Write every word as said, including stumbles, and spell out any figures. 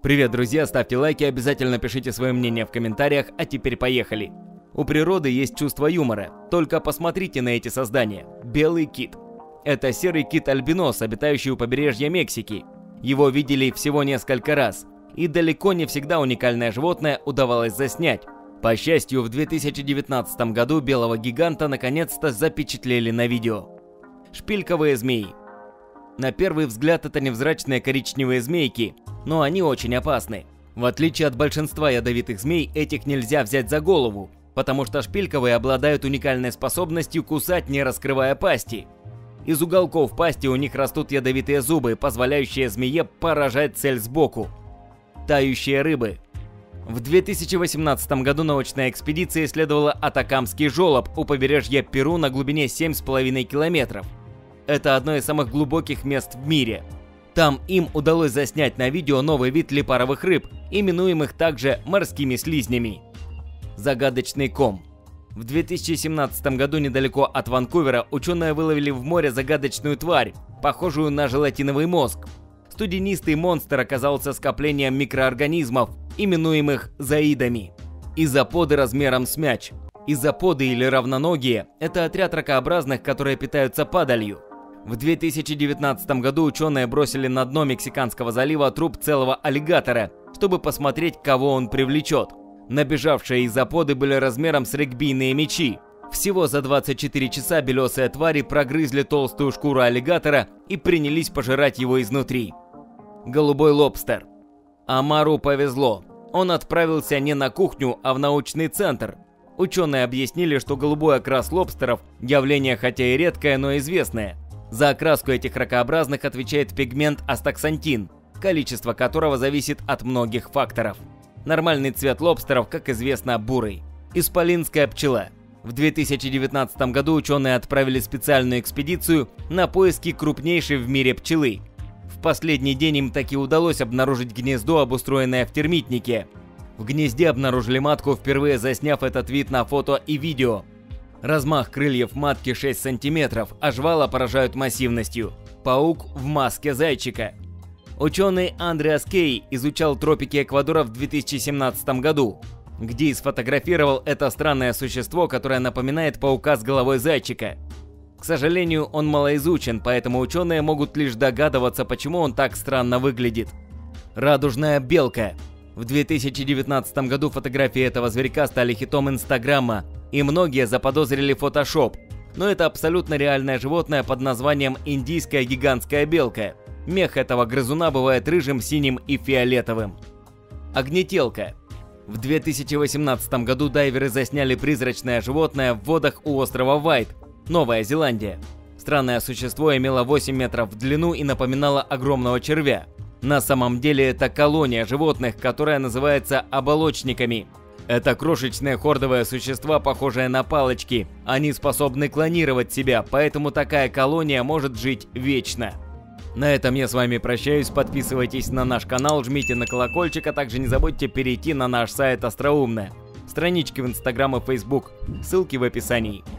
Привет, друзья, ставьте лайки, обязательно пишите свое мнение в комментариях, а теперь поехали. У природы есть чувство юмора, только посмотрите на эти создания. Белый кит. Это серый кит-альбинос, обитающий у побережья Мексики. Его видели всего несколько раз, и далеко не всегда уникальное животное удавалось заснять. По счастью, в две тысячи девятнадцатом году белого гиганта наконец-то запечатлели на видео. Шпильковые змеи. На первый взгляд это невзрачные коричневые змейки, но они очень опасны. В отличие от большинства ядовитых змей, этих нельзя взять за голову, потому что шпильковые обладают уникальной способностью кусать, не раскрывая пасти. Из уголков пасти у них растут ядовитые зубы, позволяющие змее поражать цель сбоку. Тающие рыбы. В две тысячи восемнадцатом году научная экспедиция исследовала Атакамский желоб у побережья Перу на глубине семь с половиной километров. Это одно из самых глубоких мест в мире. Там им удалось заснять на видео новый вид липаровых рыб, именуемых также морскими слизнями. Загадочный ком. В две тысячи семнадцатом году недалеко от Ванкувера ученые выловили в море загадочную тварь, похожую на желатиновый мозг. Студенистый монстр оказался скоплением микроорганизмов, именуемых заидами. Изоподы размером с мяч. Изоподы или равноногие – это отряд ракообразных, которые питаются падалью. В две тысячи девятнадцатом году ученые бросили на дно Мексиканского залива труп целого аллигатора, чтобы посмотреть, кого он привлечет. Набежавшие изоподы были размером с регбийные мячи. Всего за двадцать четыре часа белесые твари прогрызли толстую шкуру аллигатора и принялись пожирать его изнутри. Голубой лобстер. Омару повезло. Он отправился не на кухню, а в научный центр. Ученые объяснили, что голубой окрас лобстеров – явление хотя и редкое, но известное. За окраску этих ракообразных отвечает пигмент астаксантин, количество которого зависит от многих факторов. Нормальный цвет лобстеров, как известно, бурый. Исполинская пчела. В две тысячи девятнадцатом году ученые отправили специальную экспедицию на поиски крупнейшей в мире пчелы. В последний день им таки удалось обнаружить гнездо, обустроенное в термитнике. В гнезде обнаружили матку, впервые засняв этот вид на фото и видео. Размах крыльев матки шесть сантиметров, а жвала поражают массивностью. Паук в маске зайчика. Ученый Андреас Кей изучал тропики Эквадора в две тысячи семнадцатом году, где и сфотографировал это странное существо, которое напоминает паука с головой зайчика. К сожалению, он малоизучен, поэтому ученые могут лишь догадываться, почему он так странно выглядит. Радужная белка. В две тысячи девятнадцатом году фотографии этого зверька стали хитом Инстаграма, и многие заподозрили фотошоп. Но это абсолютно реальное животное под названием индийская гигантская белка. Мех этого грызуна бывает рыжим, синим и фиолетовым. Огнетелка. В две тысячи восемнадцатом году дайверы засняли призрачное животное в водах у острова Вайт, Новая Зеландия. Странное существо имело восемь метров в длину и напоминало огромного червя. На самом деле это колония животных, которая называется оболочниками. Это крошечные хордовые существа, похожие на палочки. Они способны клонировать себя, поэтому такая колония может жить вечно. На этом я с вами прощаюсь. Подписывайтесь на наш канал, жмите на колокольчик, а также не забудьте перейти на наш сайт Остроумно. Странички в Инстаграм и Фейсбук. Ссылки в описании.